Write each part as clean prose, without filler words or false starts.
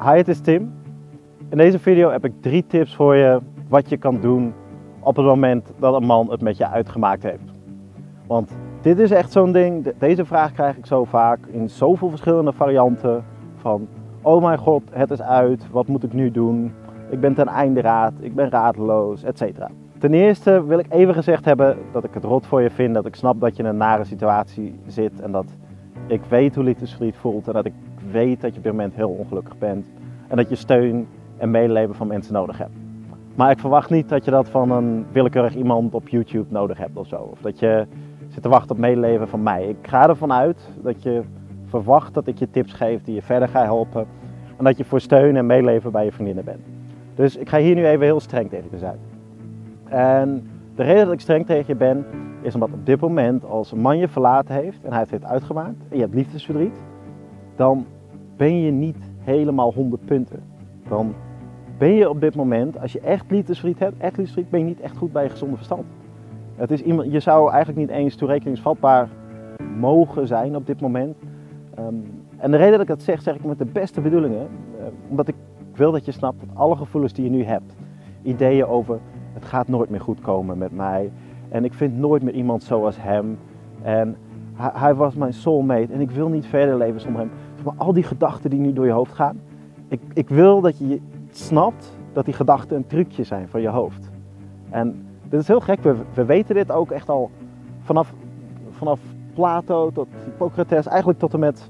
Hi, het is Tim. In deze video heb ik 3 tips voor je wat je kan doen op het moment dat een man het met je uitgemaakt heeft. Want dit is echt zo'n ding, deze vraag krijg ik zo vaak in zoveel verschillende varianten van: oh mijn god, het is uit, wat moet ik nu doen? Ik ben ten einde raad, ik ben radeloos, etc. Ten eerste wil ik even gezegd hebben dat ik het rot voor je vind, dat ik snap dat je in een nare situatie zit en dat ik weet hoe liefdesverdriet voelt en dat ik weet dat je op dit moment heel ongelukkig bent en dat je steun en medeleven van mensen nodig hebt. Maar ik verwacht niet dat je dat van een willekeurig iemand op YouTube nodig hebt of zo. Of dat je zit te wachten op medeleven van mij. Ik ga ervan uit dat je verwacht dat ik je tips geef die je verder ga helpen. En dat je voor steun en medeleven bij je vriendinnen bent. Dus ik ga hier nu even heel streng tegen je zijn. En de reden dat ik streng tegen je ben, is omdat op dit moment als een man je verlaten heeft en hij heeft het uitgemaakt en je hebt liefdesverdriet, dan ben je niet helemaal 100 punten. Dan ben je op dit moment, als je echt liefdesverdriet, ben je niet echt goed bij je gezonde verstand. Het is iemand, je zou eigenlijk niet eens toerekeningsvatbaar mogen zijn op dit moment. En de reden dat ik dat zeg ik met de beste bedoelingen. Omdat ik wil dat je snapt dat alle gevoelens die je nu hebt, ideeën over het gaat nooit meer goed komen met mij en ik vind nooit meer iemand zoals hem en hij was mijn soulmate en ik wil niet verder leven zonder hem. Maar al die gedachten die nu door je hoofd gaan, ik wil dat je snapt dat die gedachten een trucje zijn van je hoofd. En dit is heel gek, we weten dit ook echt al vanaf Plato tot Hippocrates, eigenlijk tot en met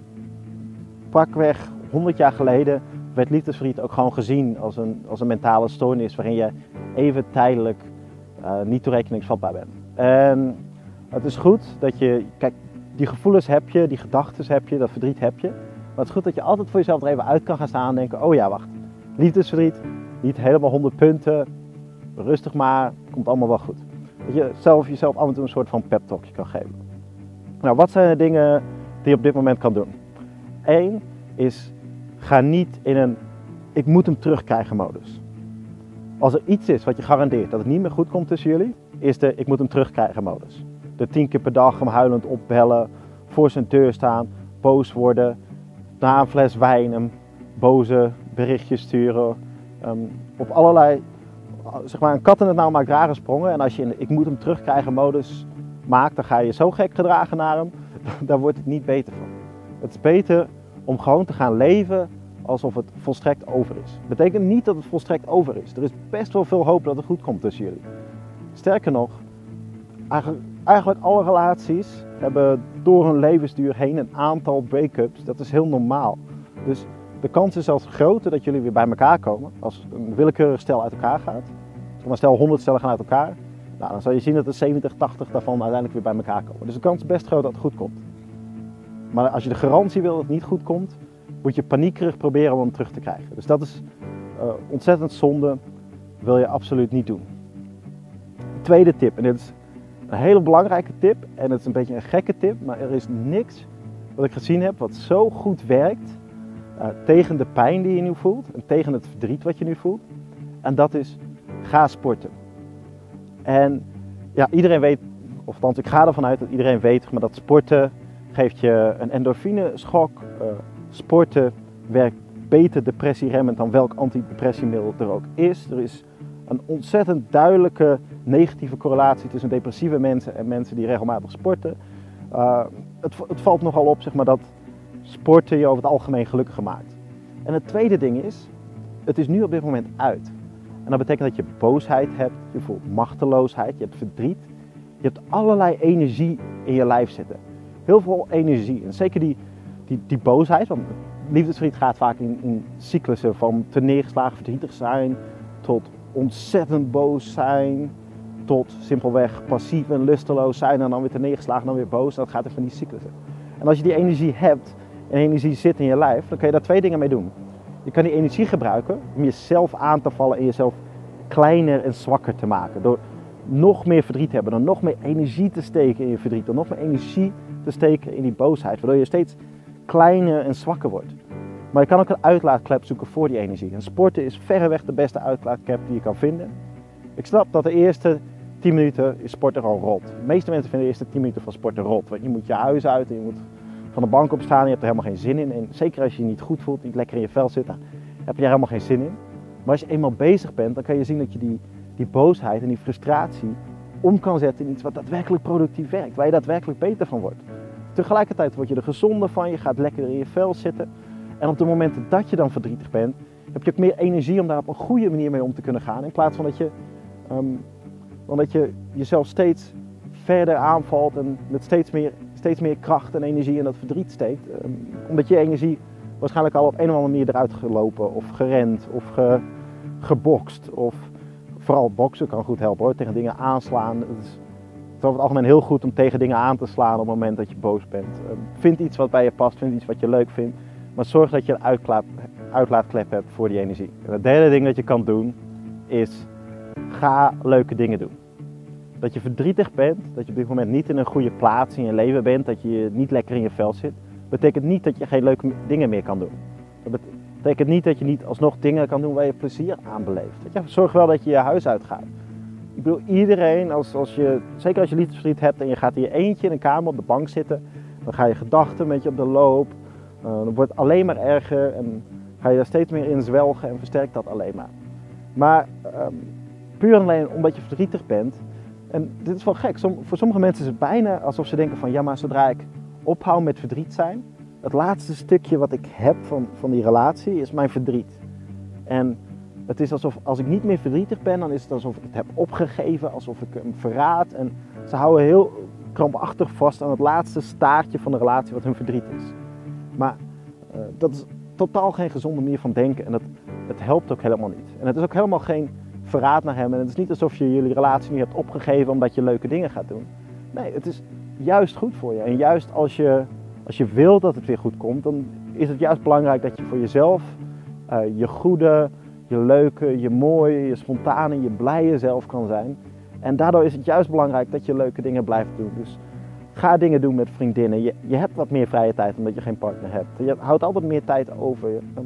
pakweg 100 jaar geleden werd liefdesverdriet ook gewoon gezien als een mentale stoornis waarin je even tijdelijk niet toerekeningsvatbaar bent. En het is goed dat je, kijk, die gevoelens heb je, die gedachten heb je, dat verdriet heb je. Maar het is goed dat je altijd voor jezelf er even uit kan gaan staan en denken: oh ja, wacht, liefdesverdriet, niet helemaal 100 punten, rustig maar, komt allemaal wel goed. Dat je jezelf af en toe een soort van pep talkje kan geven. Nou, wat zijn de dingen die je op dit moment kan doen? 1 is, ga niet in een ik moet hem terugkrijgen modus. Als er iets is wat je garandeert dat het niet meer goed komt tussen jullie, is de ik moet hem terugkrijgen modus. De 10 keer per dag hem huilend opbellen, voor zijn deur staan, boos worden, na een fles wijn hem boze berichtjes sturen. Op allerlei, zeg maar, een kat in het nauw maakt rare sprongen. En als je in de ik moet hem terugkrijgen modus maakt, dan ga je zo gek gedragen naar hem, daar wordt het niet beter van. Het is beter om gewoon te gaan leven alsof het volstrekt over is. Dat betekent niet dat het volstrekt over is. Er is best wel veel hoop dat het goed komt tussen jullie. Sterker nog, eigenlijk alle relaties hebben door hun levensduur heen een aantal break-ups. Dat is heel normaal. Dus de kans is zelfs groter dat jullie weer bij elkaar komen. Als een willekeurig stel uit elkaar gaat. Als stel 100 stellen gaan uit elkaar. Nou, dan zal je zien dat er 70, 80 daarvan uiteindelijk weer bij elkaar komen. Dus de kans is best groot dat het goed komt. Maar als je de garantie wil dat het niet goed komt, moet je paniekerig proberen om hem terug te krijgen. Dus dat is ontzettend zonde, wil je absoluut niet doen. Tweede tip, en dit is een hele belangrijke tip en het is een beetje een gekke tip, maar er is niks wat ik gezien heb wat zo goed werkt tegen de pijn die je nu voelt en tegen het verdriet wat je nu voelt. En dat is, ga sporten. En ja, iedereen weet, of althans ik ga ervan uit dat iedereen weet, maar dat sporten geeft je een endorfineschok. Sporten werkt beter depressieremmend dan welk antidepressiemiddel er ook is. Er is een ontzettend duidelijke negatieve correlatie tussen depressieve mensen en mensen die regelmatig sporten. Het valt nogal op, zeg maar, dat sporten je over het algemeen gelukkiger maakt. En het tweede ding is, het is nu op dit moment uit. En dat betekent dat je boosheid hebt, je voelt machteloosheid, je hebt verdriet. Je hebt allerlei energie in je lijf zitten. Heel veel energie. En zeker die boosheid, want liefdesverdriet gaat vaak in cyclussen van te neergeslagen verdrietig zijn, tot ontzettend boos zijn, tot simpelweg passief en lusteloos zijn en dan weer te neergeslagen en dan weer boos. Dat gaat er van die cyclussen. En als je die energie hebt en energie zit in je lijf, dan kun je daar 2 dingen mee doen. Je kan die energie gebruiken om jezelf aan te vallen en jezelf kleiner en zwakker te maken. Door nog meer verdriet te hebben, door nog meer energie te steken in je verdriet, door nog meer energie te steken in die boosheid, waardoor je steeds kleiner en zwakker wordt. Maar je kan ook een uitlaatklep zoeken voor die energie. En sporten is verreweg de beste uitlaatklep die je kan vinden. Ik snap dat de eerste 10 minuten is sporten gewoon rot. De meeste mensen vinden de eerste 10 minuten van sporten rot. Want je moet je huis uit en je moet van de bank opstaan en je hebt er helemaal geen zin in. En zeker als je je niet goed voelt, niet lekker in je vel zit, dan heb je er helemaal geen zin in. Maar als je eenmaal bezig bent, dan kan je zien dat je die boosheid en die frustratie om kan zetten in iets wat daadwerkelijk productief werkt. Waar je daadwerkelijk beter van wordt. Tegelijkertijd word je er gezonder van, je gaat lekker in je vel zitten. En op de momenten dat je dan verdrietig bent, heb je ook meer energie om daar op een goede manier mee om te kunnen gaan. In plaats van dat je jezelf steeds verder aanvalt en met steeds meer kracht en energie in dat verdriet steekt. Omdat je energie waarschijnlijk al op een of andere manier eruit gelopen of gerend of gebokst. Of vooral boksen kan goed helpen hoor, tegen dingen aanslaan. Het is over het algemeen heel goed om tegen dingen aan te slaan op het moment dat je boos bent. Vind iets wat bij je past, vind iets wat je leuk vindt. Maar zorg dat je een uitlaatklep hebt voor die energie. En het derde ding dat je kan doen is, ga leuke dingen doen. Dat je verdrietig bent, dat je op dit moment niet in een goede plaats in je leven bent, dat je niet lekker in je vel zit, betekent niet dat je geen leuke dingen meer kan doen. Dat betekent niet dat je niet alsnog dingen kan doen waar je plezier aan beleeft. Zorg wel dat je je huis uitgaat. Ik bedoel, iedereen, zeker als je liefdesverdriet hebt en je gaat in je eentje in een kamer op de bank zitten, dan ga je gedachten met je op de loop. Dan wordt het alleen maar erger en ga je daar steeds meer in zwelgen en versterkt dat alleen maar. Maar puur en alleen omdat je verdrietig bent, en dit is wel gek, voor sommige mensen is het bijna alsof ze denken van ja, maar zodra ik ophoud met verdriet zijn, het laatste stukje wat ik heb van die relatie is mijn verdriet. En het is alsof als ik niet meer verdrietig ben, dan is het alsof ik het heb opgegeven, alsof ik hem verraad. En ze houden heel krampachtig vast aan het laatste staartje van de relatie wat hun verdriet is. Maar dat is totaal geen gezonde manier van denken en het helpt ook helemaal niet. En het is ook helemaal geen verraad naar hem en het is niet alsof je jullie relatie niet hebt opgegeven omdat je leuke dingen gaat doen. Nee, het is juist goed voor je. En juist als je wil dat het weer goed komt, dan is het juist belangrijk dat je voor jezelf je goede, je leuke, je mooie, je spontane, je blije zelf kan zijn. En daardoor is het juist belangrijk dat je leuke dingen blijft doen. Dus ga dingen doen met vriendinnen. Je hebt wat meer vrije tijd omdat je geen partner hebt. Je houdt altijd meer tijd over.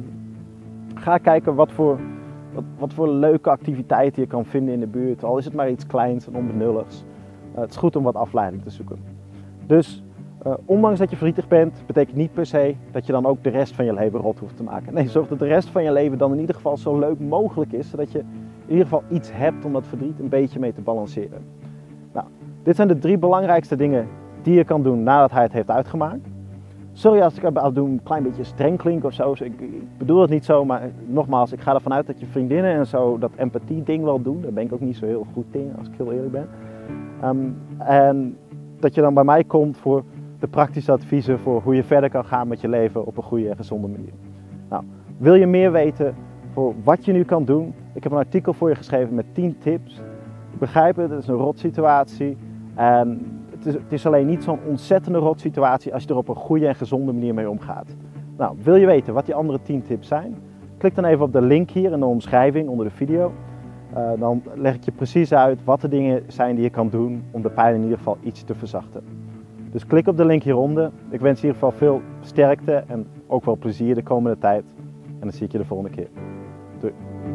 Ga kijken wat voor leuke activiteiten je kan vinden in de buurt. Al is het maar iets kleins en onbenulligs. Het is goed om wat afleiding te zoeken. Dus ondanks dat je verdrietig bent, betekent niet per se dat je dan ook de rest van je leven rot hoeft te maken. Nee, zorg dat de rest van je leven dan in ieder geval zo leuk mogelijk is, zodat je in ieder geval iets hebt om dat verdriet een beetje mee te balanceren. Nou, dit zijn de 3 belangrijkste dingen die je kan doen nadat hij het heeft uitgemaakt. Sorry als ik een klein beetje streng klink of zo. Ik bedoel het niet zo, maar nogmaals, ik ga ervan uit dat je vriendinnen en zo dat empathie ding wel doen. Daar ben ik ook niet zo heel goed in, als ik heel eerlijk ben. En dat je dan bij mij komt voor de praktische adviezen voor hoe je verder kan gaan met je leven op een goede en gezonde manier. Nou, wil je meer weten voor wat je nu kan doen? Ik heb een artikel voor je geschreven met 10 tips. Ik begrijp het is een rotsituatie en het is alleen niet zo'n ontzettende rotsituatie als je er op een goede en gezonde manier mee omgaat. Nou, wil je weten wat die andere 10 tips zijn? Klik dan even op de link hier in de omschrijving onder de video. Dan leg ik je precies uit wat de dingen zijn die je kan doen om de pijn in ieder geval iets te verzachten. Dus klik op de link hieronder. Ik wens in ieder geval veel sterkte en ook wel plezier de komende tijd. En dan zie ik je de volgende keer. Doei!